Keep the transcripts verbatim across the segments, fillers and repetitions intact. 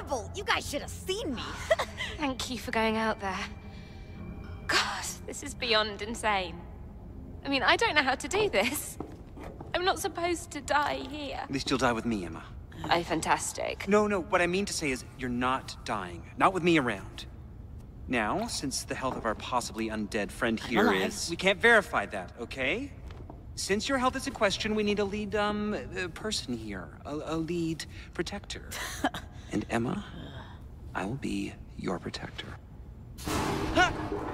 horrible! You guys should have seen me! Thank you for going out there. God, this is beyond insane. I mean, I don't know how to do this. I'm not supposed to die here. At least you'll die with me, Emma. Oh, fantastic. No, no, what I mean to say is you're not dying. Not with me around. Now, since the health of our possibly undead friend here alive. is... We can't verify that, okay? Since your health is in question, we need a lead, um, uh, person here. A, a lead protector. And Emma, I will be your protector. Ha!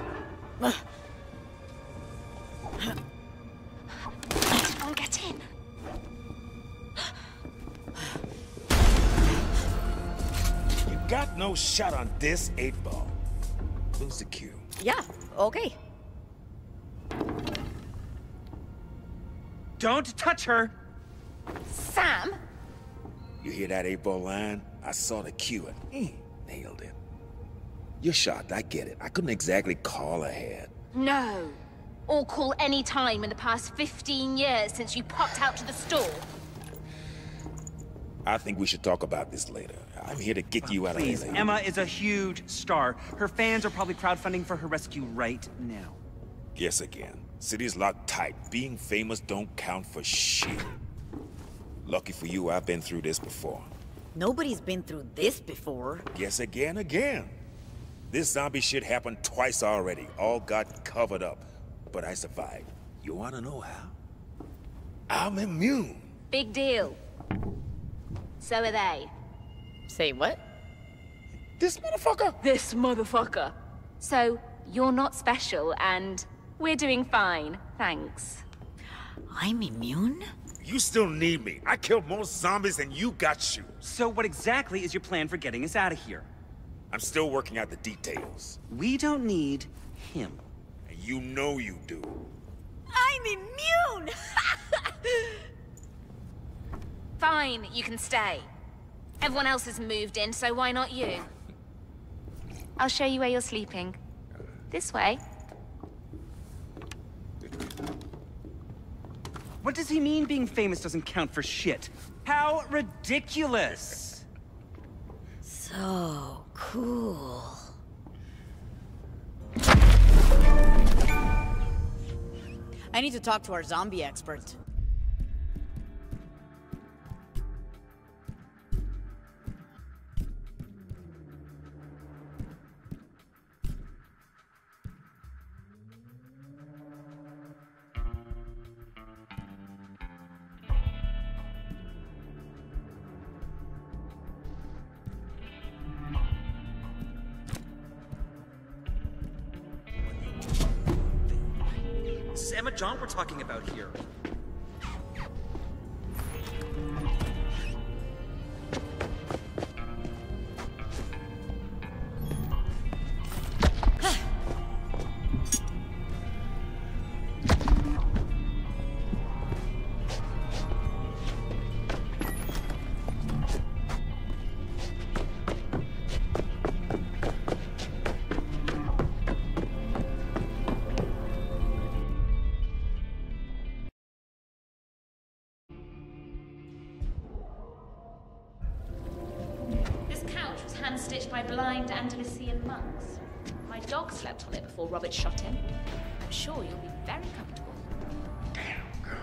Did one get in? You got no shot on this eight ball. Lose the cue. Yeah, okay. Don't touch her! Sam? You hear that eight ball line? I saw the cue and mm, nailed it. You're shocked, I get it. I couldn't exactly call ahead. No. Or call any time in the past fifteen years since you popped out to the store. I think we should talk about this later. I'm here to get you out Please, of here. Emma is a huge star. Her fans are probably crowdfunding for her rescue right now. Guess again. City's locked tight. Being famous don't count for shit. Lucky for you, I've been through this before. Nobody's been through this before. Guess again, again. This zombie shit happened twice already. All got covered up. But I survived. You wanna know how? I'm immune. Big deal. So are they. Say what? This motherfucker? This motherfucker. So, you're not special, and we're doing fine, thanks. I'm immune? You still need me. I killed more zombies than you got shoes. So what exactly is your plan for getting us out of here? I'm still working out the details. We don't need him. And you know you do. I'm immune! Fine, you can stay. Everyone else has moved in, so why not you? I'll show you where you're sleeping. This way. What does he mean being famous doesn't count for shit? How ridiculous! So cool. I need to talk to our zombie expert. This is Emma John we're talking about here. Hand-stitched by blind Andalusian monks. My dog slept on it before Robert shot him. I'm sure you'll be very comfortable. Damn, girl.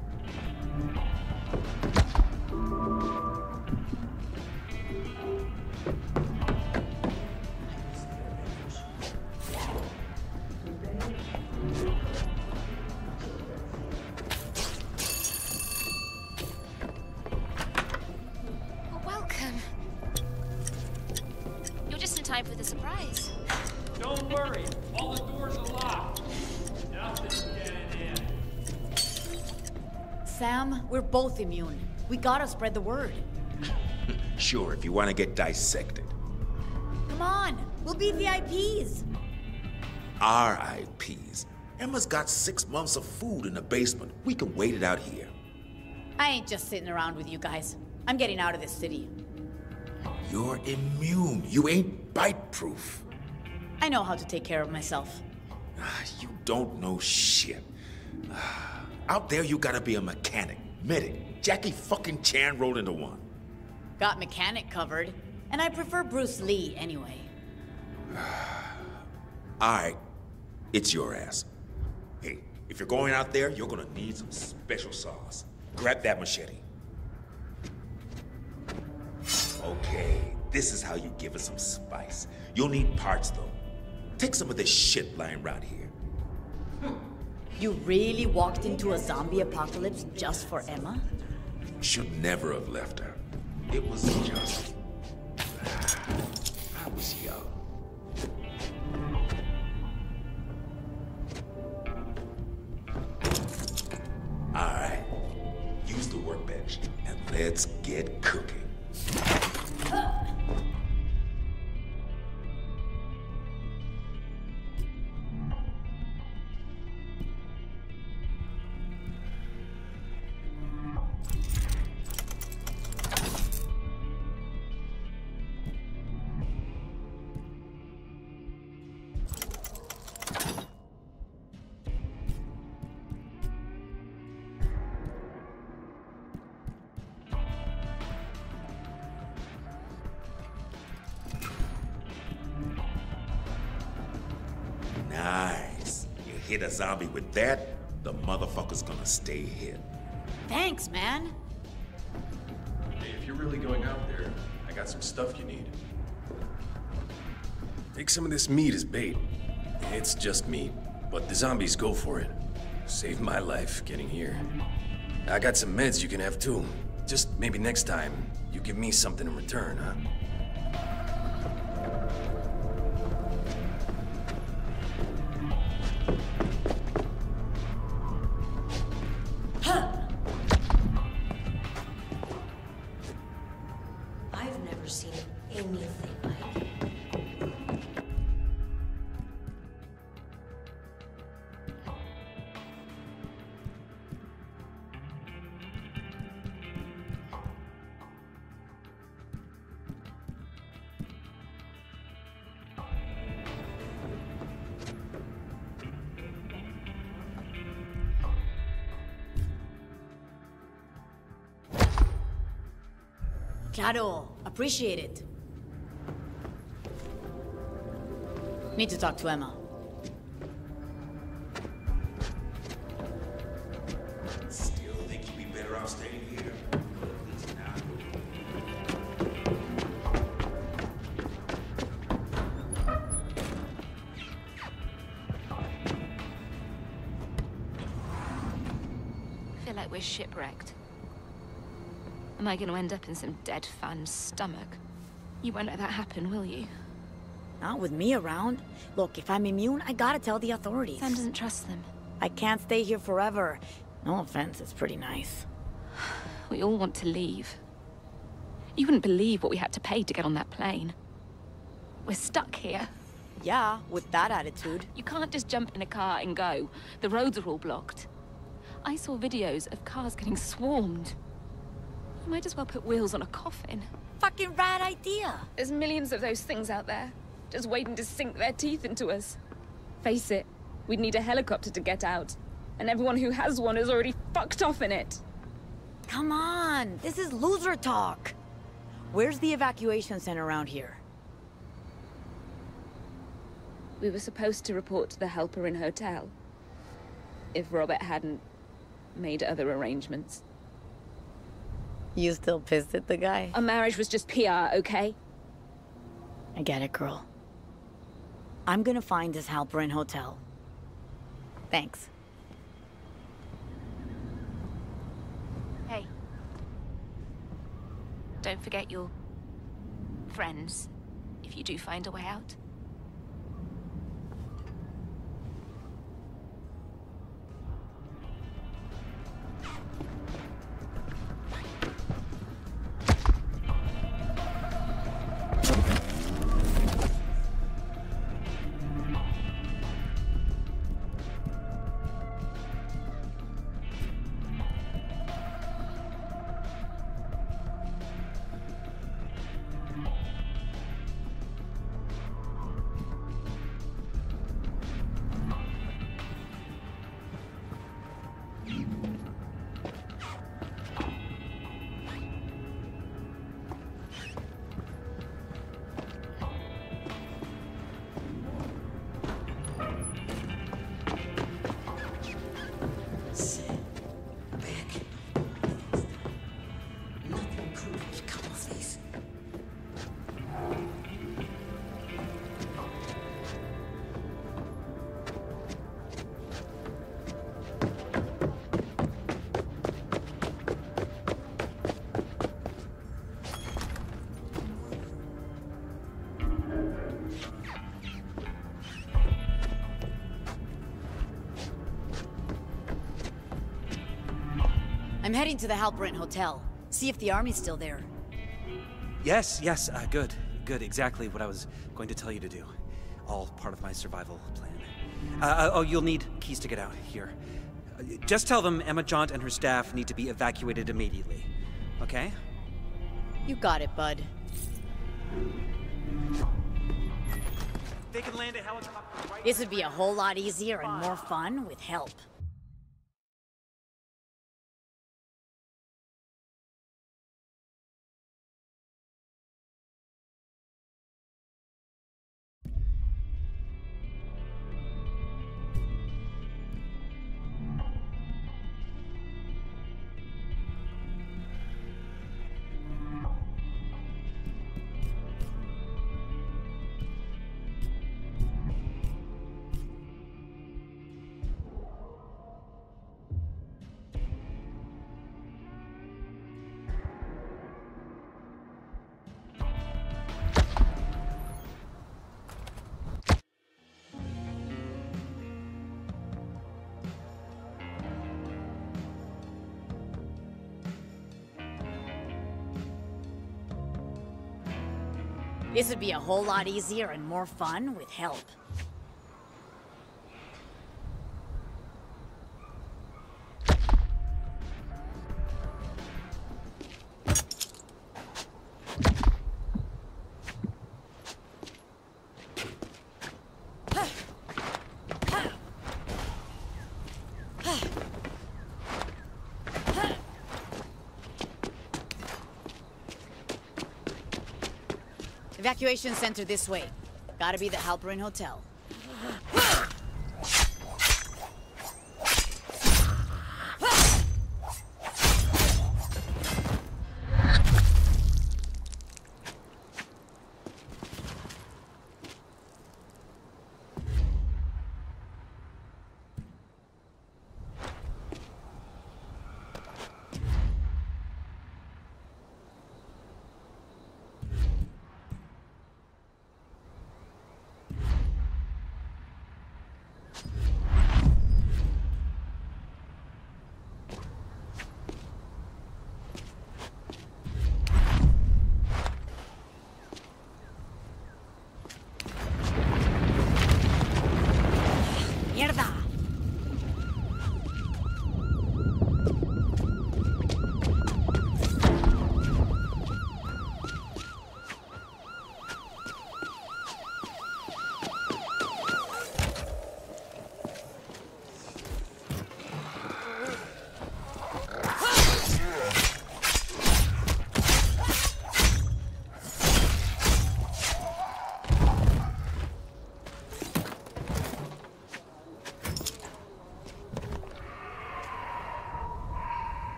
Time for the surprise. Don't worry, all the doors are locked. Nothing's getting in. Sam, we're both immune. We gotta spread the word. Sure, if you want to get dissected. Come on, we'll be V I Ps. R I Ps. Emma's got six months of food in the basement. We can wait it out here. I ain't just sitting around with you guys. I'm getting out of this city. You're immune. You ain't bite-proof. I know how to take care of myself. You don't know shit. Out there, you gotta be a mechanic, medic. Jackie fucking Chan rolled into one. Got mechanic covered. And I prefer Bruce Lee anyway. Alright, it's your ass. Hey, if you're going out there, you're gonna need some special sauce. Grab that machete. Okay, this is how you give it some spice. You'll need parts, though. Take some of this shit lying around here. You really walked into a zombie apocalypse just for Emma? Should never have left her. It was just... I was young. Alright, use the workbench, and let's get cooking. Nice. You hit a zombie with that, the motherfucker's gonna stay hit. Thanks, man. Hey, if you're really going out there, I got some stuff you need. Take some of this meat as bait. It's just meat, but the zombies go for it. Saved my life getting here. I got some meds you can have too. Just maybe next time, you give me something in return, huh? I've never seen anything like it. Claro, appreciate it. Need to talk to Emma. Still think you'd be better off staying here? At least now. I feel like we're shipwrecked. Am I going to end up in some dead fan's stomach? You won't let that happen, will you? Not with me around. Look, if I'm immune, I gotta tell the authorities. Sam doesn't trust them. I can't stay here forever. No offense, it's pretty nice. We all want to leave. You wouldn't believe what we had to pay to get on that plane. We're stuck here. Yeah, with that attitude. You can't just jump in a car and go. The roads are all blocked. I saw videos of cars getting swarmed. You might as well put wheels on a coffin. Fucking rad idea. There's millions of those things out there, just waiting to sink their teeth into us. Face it, we'd need a helicopter to get out. And everyone who has one is already fucked off in it. Come on, this is loser talk. Where's the evacuation center around here? We were supposed to report to the Helper Inn Hotel. If Robert hadn't made other arrangements. You still pissed at the guy? Our marriage was just P R, okay? I get it, girl. I'm gonna find this Helper Inn Hotel. Thanks. Hey. Don't forget your friends, if you do find a way out. I'm heading to the Halbrand Hotel. See if the army's still there. Yes, yes, uh, good. Good, exactly what I was going to tell you to do. All part of my survival plan. Uh, uh, oh, you'll need keys to get out. Here. Uh, just tell them Emma Jaunt and her staff need to be evacuated immediately. Okay? You got it, bud. They can land a helicopter right... This would be a whole lot easier and more fun with help. This would be a whole lot easier and more fun with help. Evacuation center this way. Gotta be the Halbrand Hotel.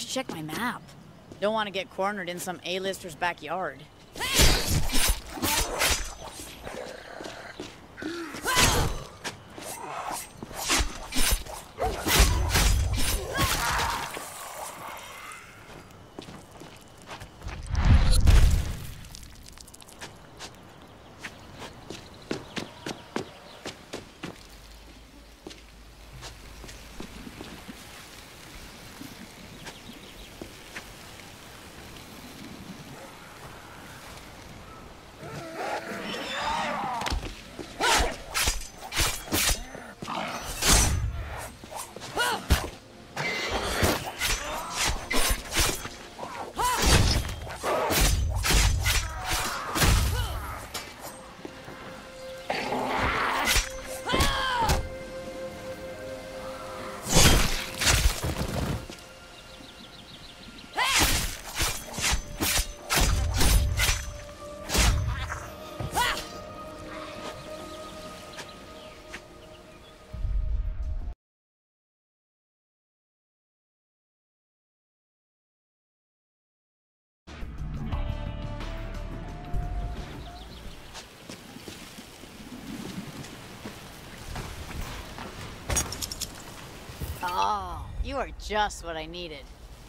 should check my map. Don't want to get cornered in some A-lister's backyard. Oh, you are just what I needed.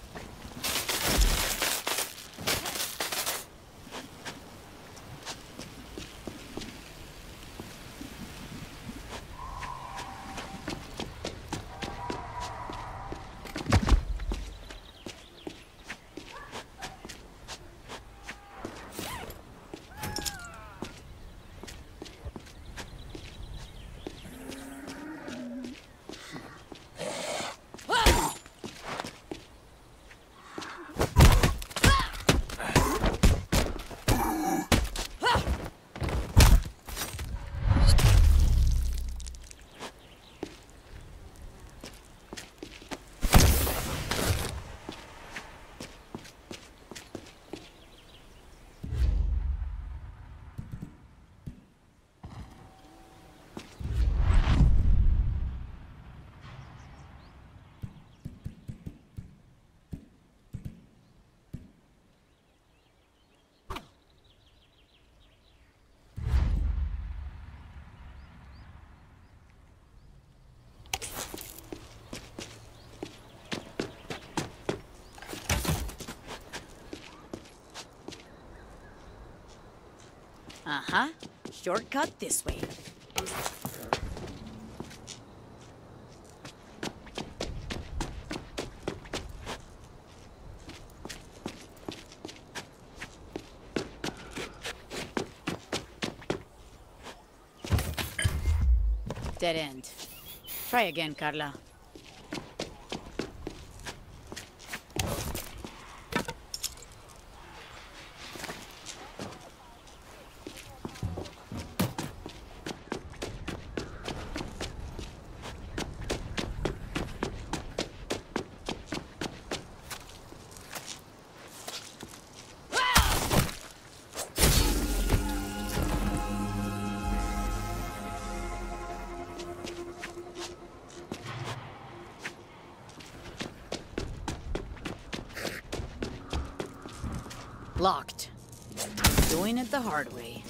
Uh-huh. Shortcut this way. Dead end. Try again, Carla. Locked. Doing it the hard way.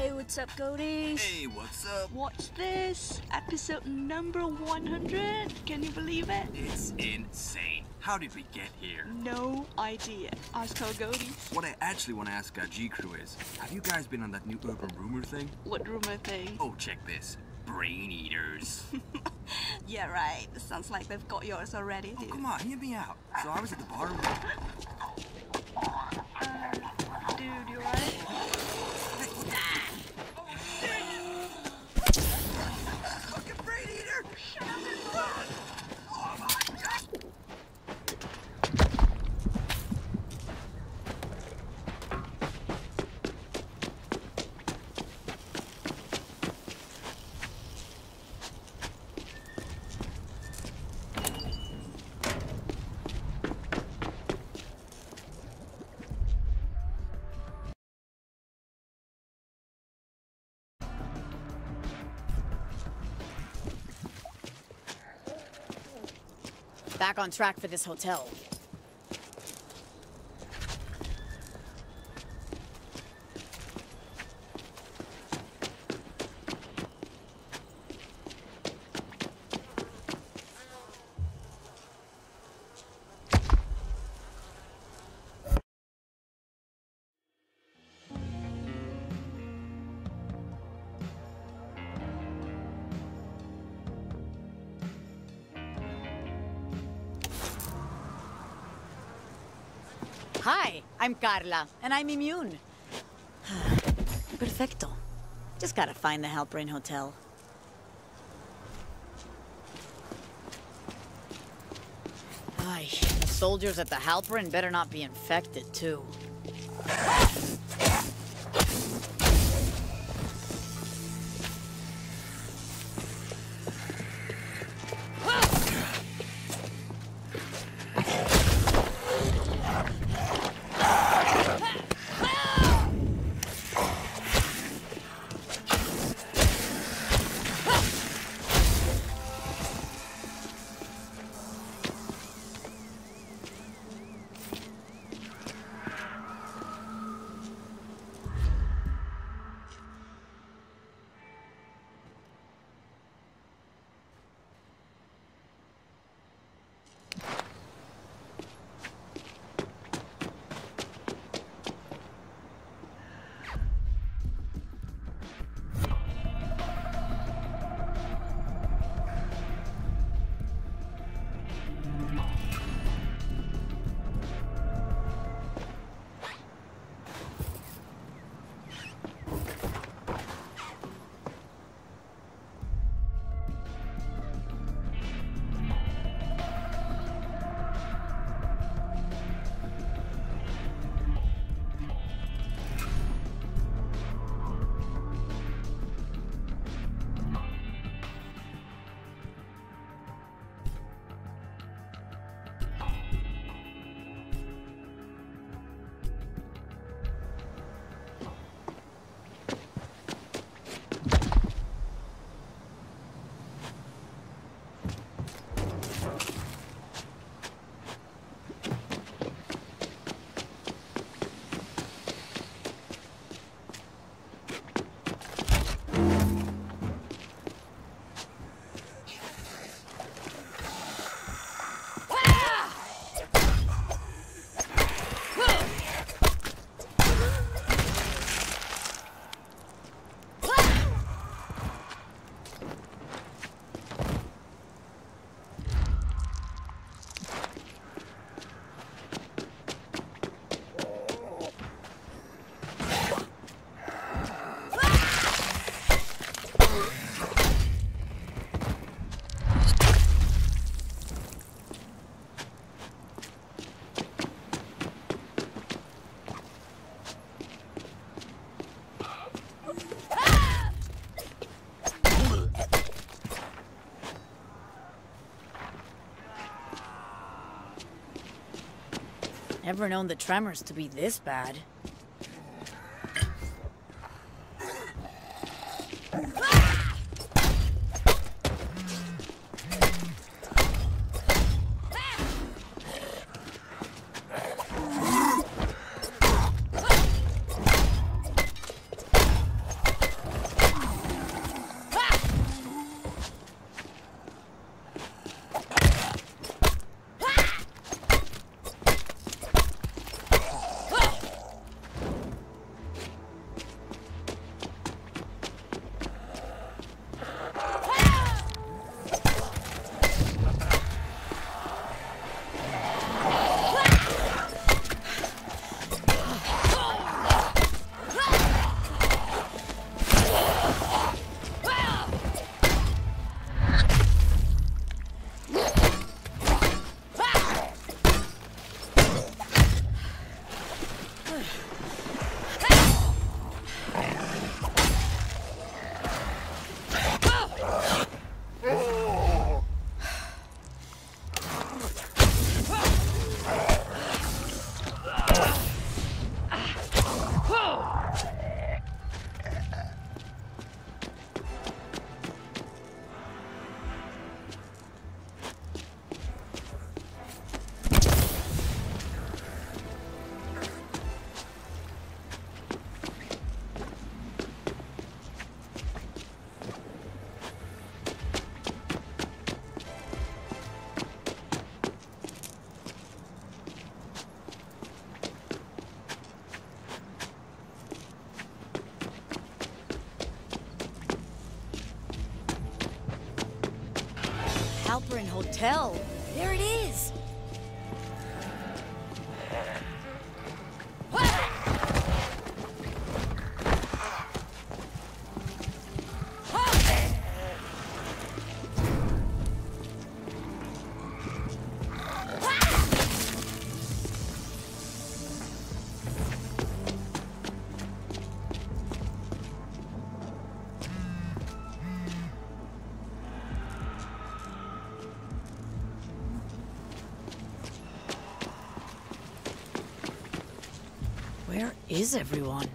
Hey, what's up, Goaties? Hey, what's up? Watch this. Episode number one hundred. Can you believe it? It's insane. How did we get here? No idea. Ask our Goaties. What I actually want to ask our G-Crew is, have you guys been on that new urban rumor thing? What rumor thing? Oh, check this. Brain eaters. Yeah, right. Sounds like they've got yours already. Oh, come on, hear me out. So I was at the bar. Uh, dude, you right? Fucking brain eater! Shut up and run! Oh my god! Back on track for this hotel. Hi, I'm Carla, and I'm immune. Perfecto. Just gotta find the Halprin Hotel. Ay, the soldiers at the Halprin better not be infected, too. Never known the tremors to be this bad. Halperin Hotel. There it is. Where is everyone?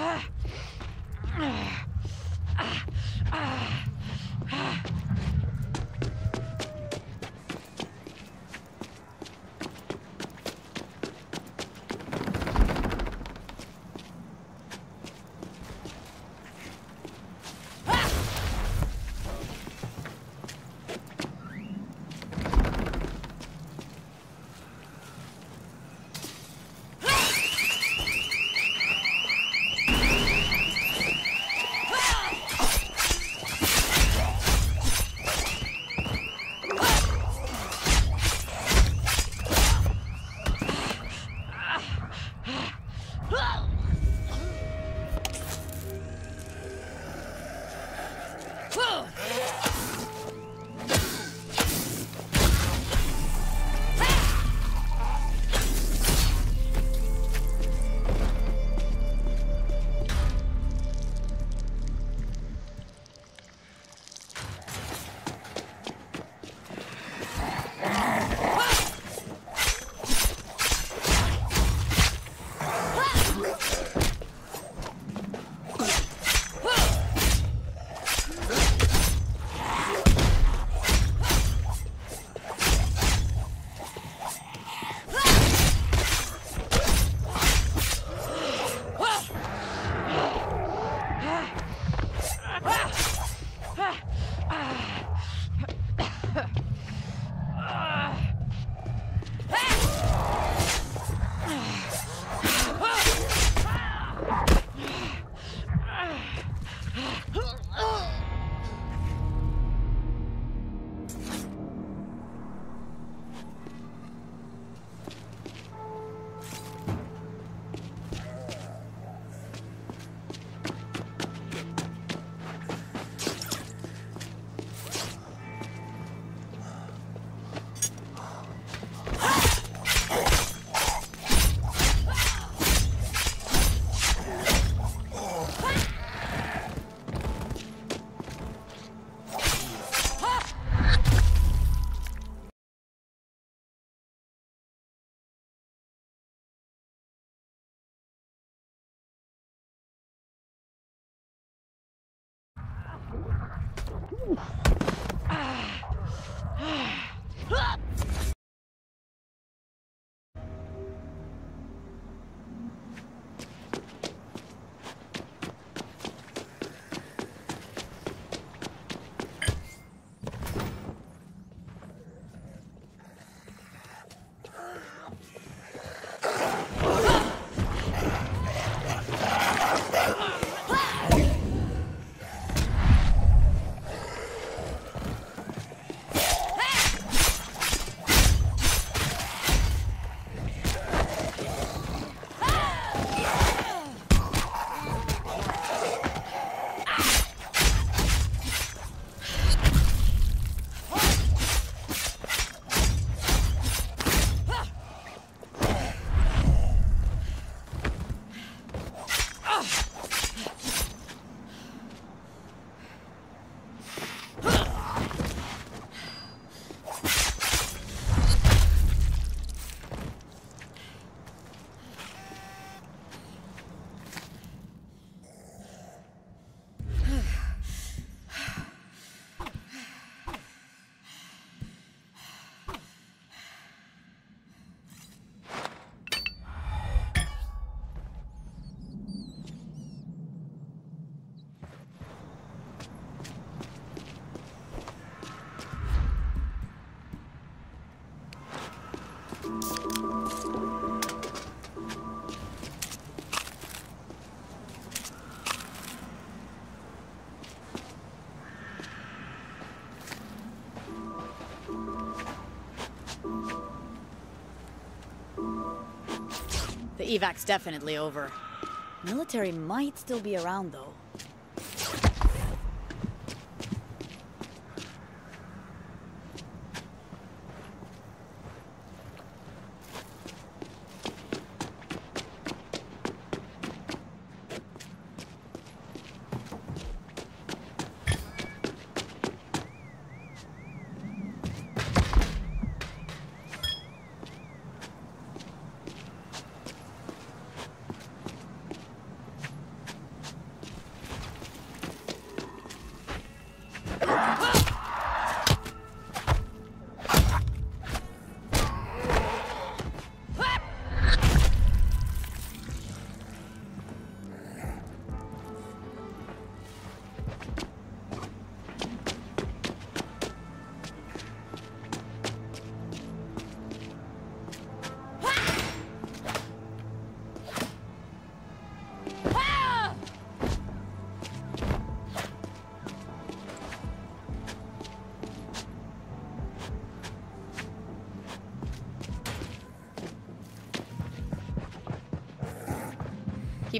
The evac's definitely over. Military might still be around, though.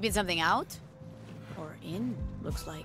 Keeping something out? Or in, looks like.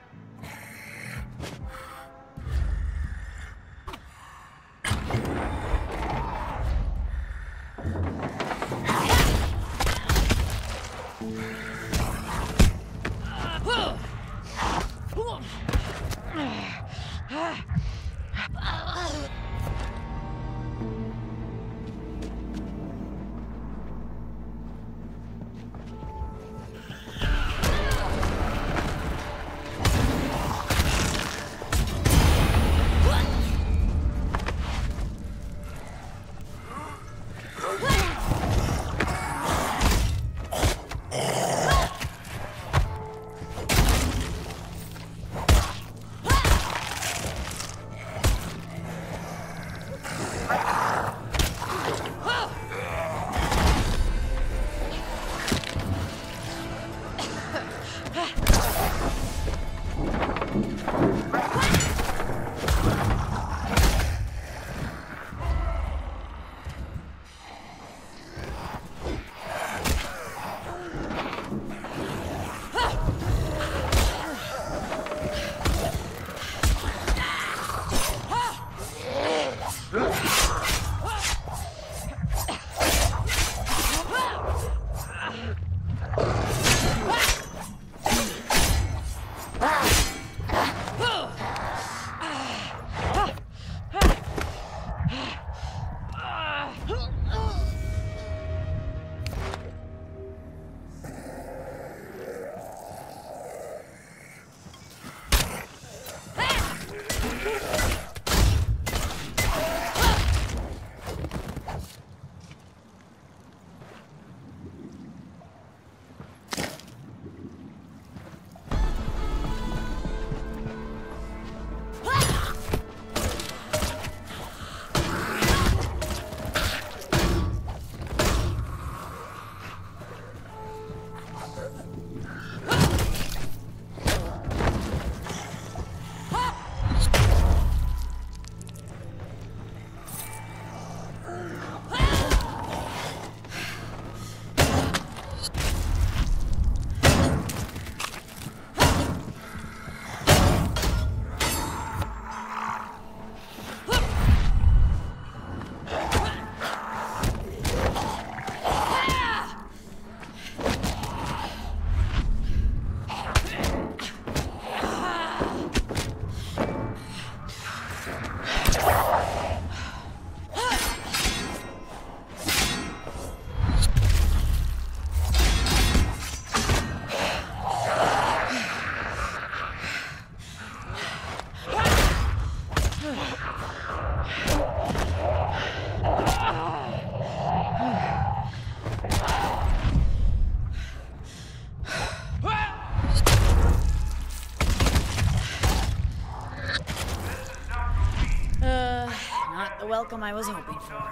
The welcome I was hoping for.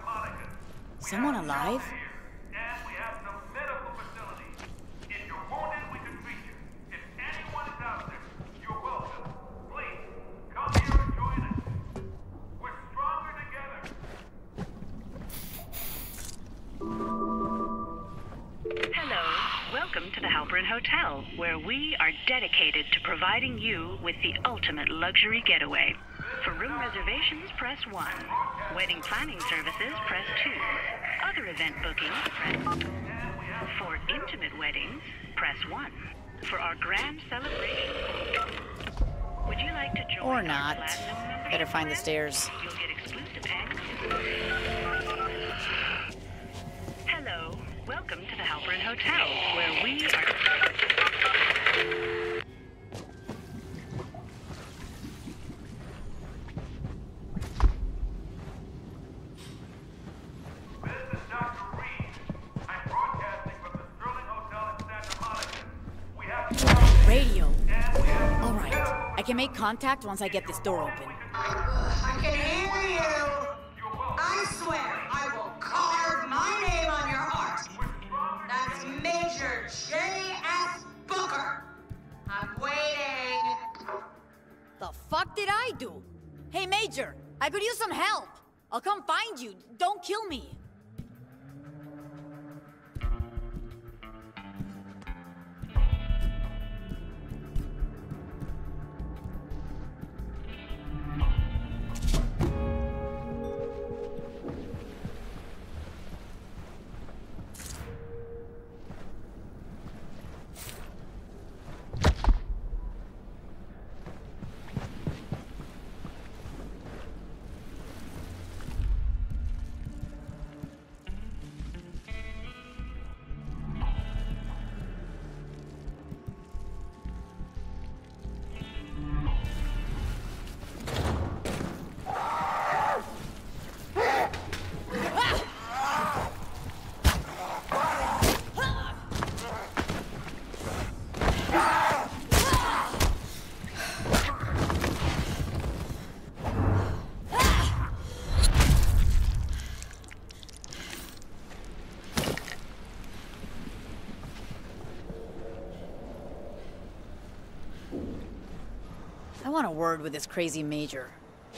Someone alive? And we have some medical facilities. If you're wounded, we can treat you. If anyone is out there, you're welcome. Please, come here and join us. We're stronger together. Hello. Welcome to the Halperin Hotel, where we are dedicated to providing you with the ultimate luxury getaway. For room reservations, press one. Wedding planning services, press two. Other event bookings, press... For intimate weddings, press one. For our grand celebration... Would you like to join Or not. our platinum membership Better find the plan? stairs. You'll get exclusive access. Hello. Welcome to the Halperin Hotel, where we are... Radio. All right. I can make contact once I get this door open. I can hear you. I swear I will carve my name on your heart. That's Major J S Booker. I'm waiting. The fuck did I do? Hey, Major, I could use some help. I'll come find you. Don't kill me. I want a word with this crazy major.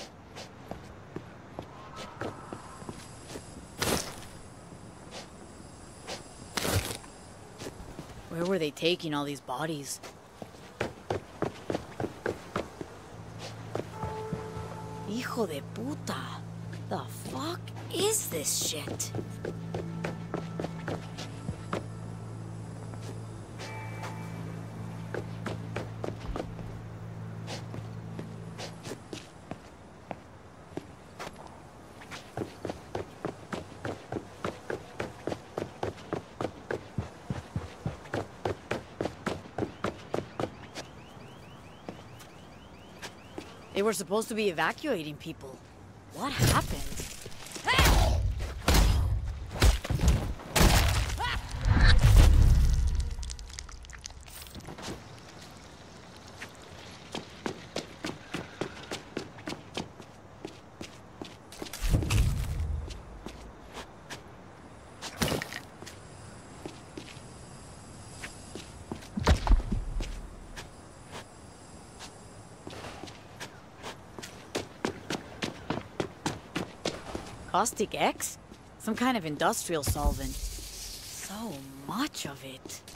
Where were they taking all these bodies? Hijo de puta. The fuck is this shit? They were supposed to be evacuating people. What happened? Caustic X? Some kind of industrial solvent. So much of it.